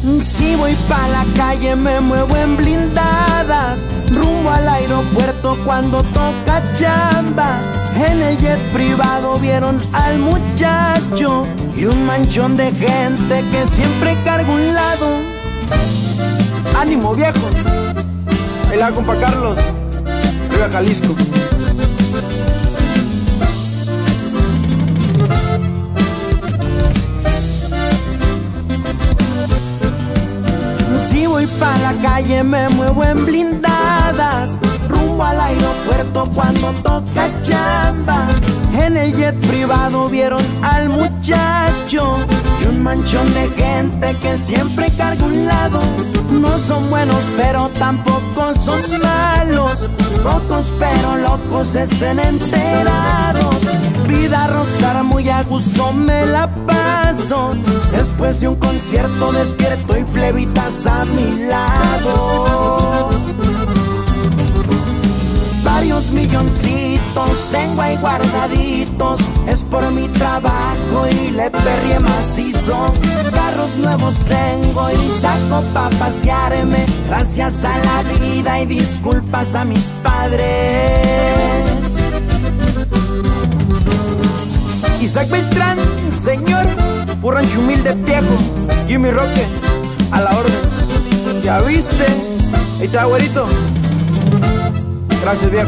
Si voy pa' la calle me muevo en blindadas, rumbo al aeropuerto cuando toca chamba. En el jet privado vieron al muchacho y un manchón de gente que siempre carga un lado. ¡Ánimo, viejo! Ahí la compa Carlos, arriba Jalisco. Si voy pa' la calle me muevo en blindadas, rumbo al aeropuerto cuando toca chamba. En el jet privado vieron al muchacho y un manchón de gente que siempre carga un lado. No son buenos pero tampoco son malos, pocos pero locos estén enterados. Vida rockstar muy a gusto me la paso, después de un concierto despierto y plebitas a mi lado. Varios milloncitos tengo ahí guardaditos, es por mi trabajo y le perrié macizo. Carros nuevos tengo y saco pa' pasearme, gracias a la vida y disculpas a mis padres. Isaac Beltrán, señor, un rancho humilde viejo. Jimmy Roque, a la orden. ¿Ya viste? Ahí está, güerito. Gracias, viejo.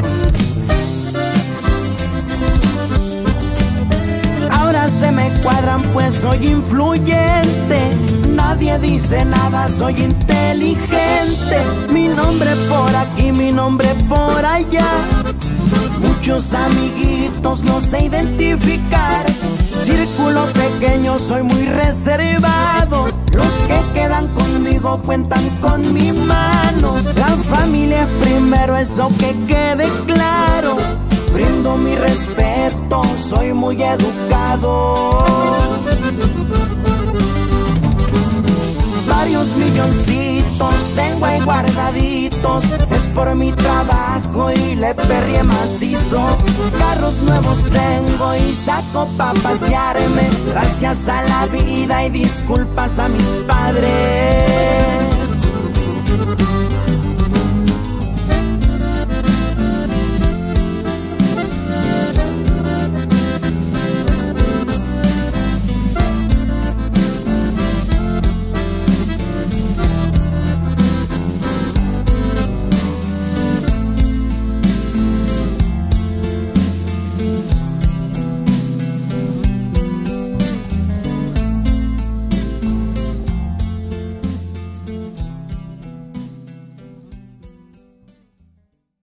Ahora se me cuadran pues soy influyente, nadie dice nada, soy inteligente. Mi nombre por aquí, mi nombre por allá, muchos amiguitos no sé identificar. Círculo pequeño, soy muy reservado, los que quedan conmigo cuentan con mi mano. La familia es primero, eso que quede claro. Brindo mi respeto, soy muy educado. Varios milloncitos tengo ahí guardaditos, es por mi trabajo y le perrié macizo. Carros nuevos tengo y saco pa' pasearme, gracias a la vida y disculpas a mis padres.